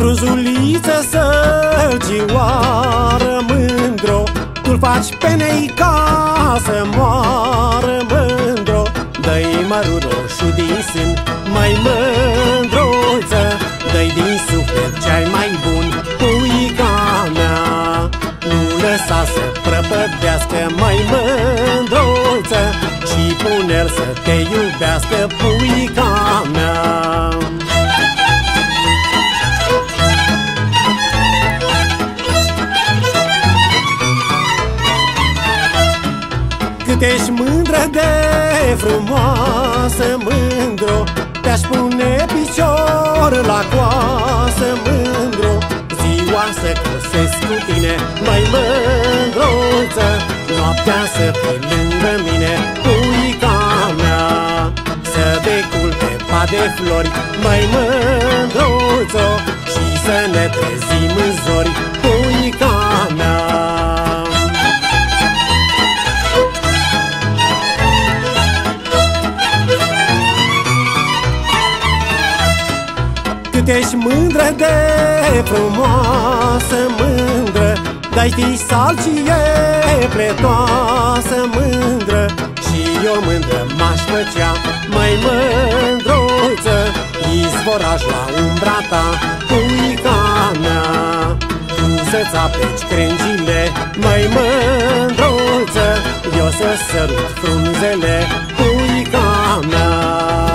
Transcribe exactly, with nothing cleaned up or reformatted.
Cruzuliță sălcioară mândro, tu-l faci pe nei ca să moară mândro. Dă-i mărul roșu din sân, mai mândruță, dă-i din suflet ce-ai mai bun, puica mea. Nu lăsa să prăpădească, mai mândruță, și pune-l să te iubească, puica mea. Cât ești mândră de frumoasă, mândro, te-aș pune picior la coasă, mândro. Ziua să cosesc cu tine, mai mândruță, noaptea să fii lângă mine, puica mea. Să decul pe pa de flori, mai mândruță, și să ne trezim în zori, puica mea. Cât ești mândră de frumoasă, mândră, dai fi salcie pletoasă, mândră. Și eu mândră m-aș făcea, mai mândruță, izvoraș la umbra ta, puica mea. Tu să-ți apleci crengile, mai mândruță, eu să sărut frunzele, puica mea.